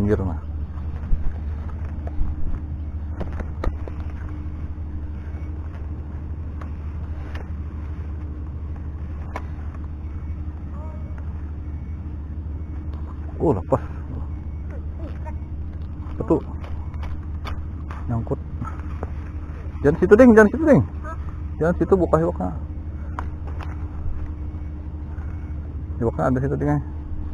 pinggir mah. Oh, lepas. Betul. Nyangkut. Jangan situ, Ding. Jangan situ, Ding. Jangan situ, buka hiwaknya. Hiwaknya ada situ, Ding.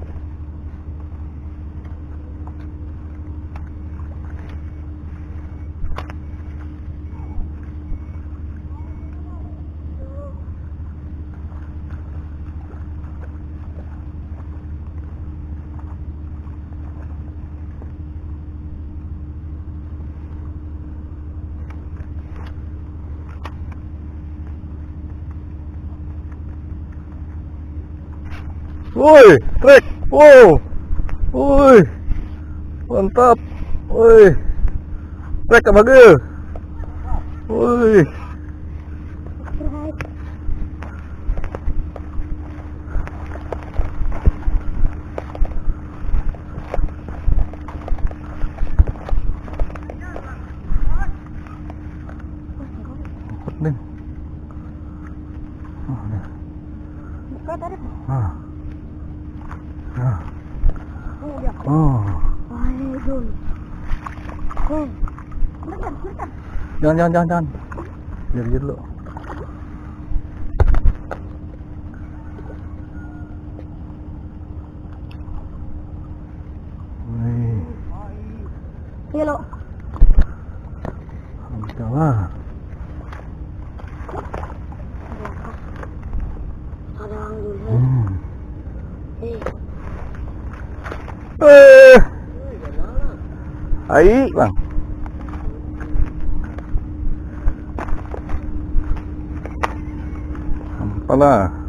Woi, trek. Wow. Woi. Mantap. Woi. Trek apa ge? Woi. Nih. Oh, ya. Buka tadi. Ah. Ah. Oh, ya. Oh. Aduh. Oh. Bentar. Jangan. Biar dulu. Nih. Iya, lo. Jangan. Sarang dulu. Ai, Bang. Apalah.